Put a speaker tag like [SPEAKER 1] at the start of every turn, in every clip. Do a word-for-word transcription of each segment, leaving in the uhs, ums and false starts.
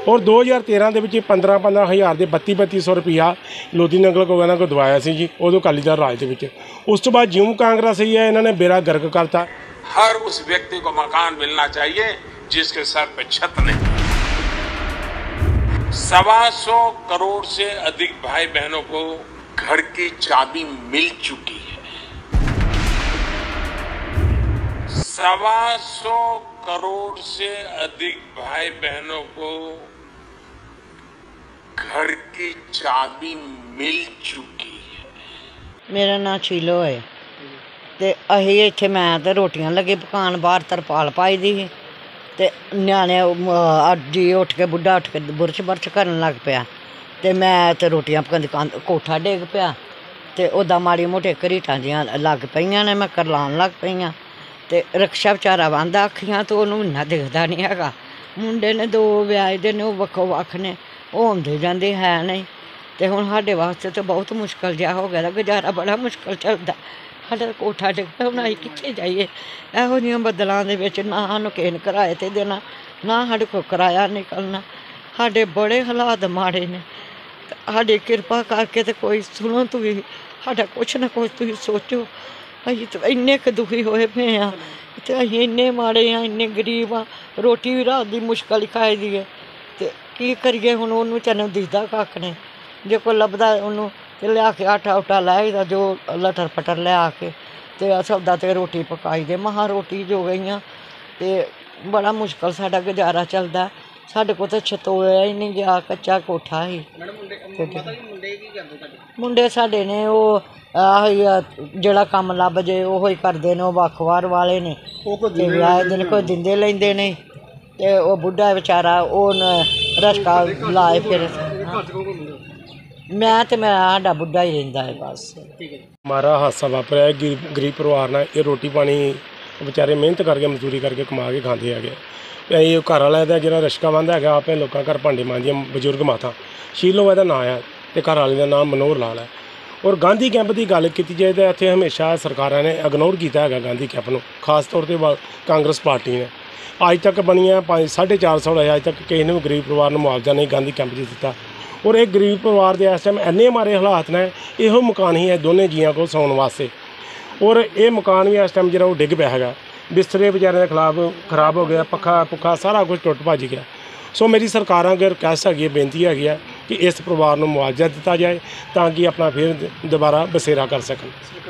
[SPEAKER 1] और दो हज़ार तेरह ਦੇ ਵਿੱਚ पंद्रह पंद्रह हज़ार ਦੇ बत्ती बत्ती सौ रुपया लोधी नगल को ਇਹਨਾਂ को ਦਵਾਇਆ ਸੀ जी ਉਦੋਂ ਅਕਾਲੀ ਦਲ ਰਾਜ ਦੇ ਵਿੱਚ। ਉਸ ਤੋਂ ਬਾਅਦ ਜਿਉਂ ਕਾਂਗਰਸ ਹੀ ਹੈ ਇਹਨਾਂ ਨੇ बेड़ा गर्क करता।
[SPEAKER 2] हर उस व्यक्ति को मकान मिलना चाहिए जिसके सर पे छत नहीं। सवा सौ करोड़ से अधिक भाई बहनों को घर की चाबी मिल चुकी है। सवा सौ करोड़ से अधिक भाई बहनों को घर की चाबी मिल चुकी है।
[SPEAKER 3] मेरा नाम शीलो है ते अही इत्थे मैं ते रोटियां लगे पकान बाहर तरपाल पाई दी ही ते न्याणे अज्ज ही उठ के बुढ़ा उठ के बुरश बरश करन लग पिया ते मैं ते रोटियां पकांदी कोठा डिग पिया ते ओदा माड़ी मोटे घरीटां जियां लग पईयां ने मैं करलान लग पईयां ते रक्षा बेचारा वांदा अखियां तो उहनूं इन्ना दिखदा नहीं हैगा। मुंडे ने दो विआहे दे ने ओह वक्खो वक्ख ने ओह आउंदे जांदे है नहीं ते हुण साडे वास्ते तो बहुत मुश्किल जिहा हो गया गुजारा बड़ा मुश्किल चलदा। साडा कोठा डिग पिया हुण असीं कित्थे जाइए इहो जिहियां बदलां दे विच ना सानूं किसे ने किराए ते देना ना साडे कोल किराया निकलना। साडे बड़े हालात माड़े ने साडी किरपा करके ते कोई सुनो तुसीं साडा कुछ ना कुछ तुसीं सोचो। असीं तो इन्ने क दुखी होए पे हाँ ते असीं इन्ने माड़े हाँ इन्ने गरीब हाँ रोटी भी रात दी मुश्किल ही खाई दी है ते की करिए हुण ओनूं चैनूं दिखदा कक्ख नहीं जे कोई लभदा ओनूं ते लिया के आटा उटा लै जो लटर पटर लिया के ते सौदा ते रोटी पकाई दे महा रोटी जो गईयां ते बड़ा मुश्किल साडा गुजारा चलदा। साडे कोल तो छतोया ही नहीं गया कच्चा कोठा ही। मुंडे साडे ने ओह जेड़ा कम लभ जे ओह ही करदे ने वखवार वाले ने आए दिन कोई दिंदे लैंदे नहीं ते ओह बुढ़ा बेचारा ओह रशका लाए फिर मैं तो मैं साडा बुढ़ा ही रहिंदा है बस।
[SPEAKER 1] हमारा हादसा वापरिया गरीब परिवार नाल ये रोटी पानी बेचारे मेहनत करके मजदूरी करके कमा के खाते है। ये घर वाला का जो रशका बंदा है आपे लोगों घर भांडे मांजिया बजुर्ग माता शीलो का नाम है तो घर वाले का नाम मनोहर लाल है। और गांधी कैंप की गल की जाए तो इतने हमेशा सरकारों ने इग्नोर किया है गांधी कैंप को खास तौर पर कांग्रेस पार्टी ने अज तक बनिया पाँच साढ़े चार सौ अज तक किसी ने भी गरीब परिवार को मुआवजा नहीं गांधी कैंप से दिता। और एक गरीब परिवार के इस टाइम इन्ने मारे हालात ने यो मकान ही है दोनों जियां को सौन वास्ते और ये मकान भी इस टाइम जो डिग पाया है बिस्तरे बेचारे के खिलाफ खराब हो गया पखा पुखा सारा कुछ टुट भज गया। सो मेरी सरकार अगर रिक्वेस्ट है बेनती है कि इस परिवार को मुआवजा दिता जाए ताकि अपना फिर दोबारा बसेरा कर सकन।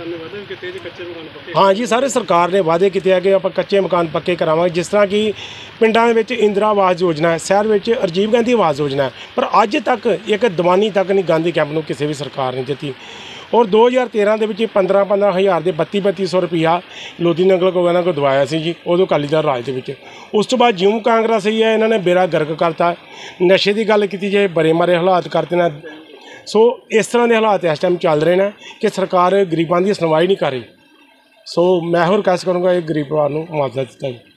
[SPEAKER 1] हाँ जी सारे सरकार ने वादे किए कि आप कच्चे मकान पक्के करावांगे जिस तरह कि पिंडां विच इंदिरा आवास योजना है शहर में राजीव गांधी आवास योजना है पर अज तक एक दीवानी तक नहीं गांधी कैंप में किसी भी सरकार ने दिती। और दो हज़ार तेरह के ਵਿੱਚ पंद्रह पंद्रह हज़ार के बत्ती बत्ती सौ रुपया लोधी नगल को ਇਹਨਾਂ को ਦਵਾਇਆ ਸੀ ਜੀ ਉਦੋਂ ਅਕਾਲੀ ਦਲ ਰਾਜ ਦੇ ਵਿੱਚ। ਉਸ ਤੋਂ ਬਾਅਦ ਜਿਉਂ ਕਾਂਗਰਸ ਹੀ ਹੈ ਇਹਨਾਂ ਨੇ बेड़ा गर्क करता। नशे की गल की जाए बड़े मारे हालात करते हैं। सो इस तरह के हालात इस टाइम चल रहे हैं कि सरकार गरीबों की सुनवाई नहीं कर रही। सो मैं हो रिक्वेस्ट करूँगा एक गरीब परिवार को मुआवजा दिता जाए।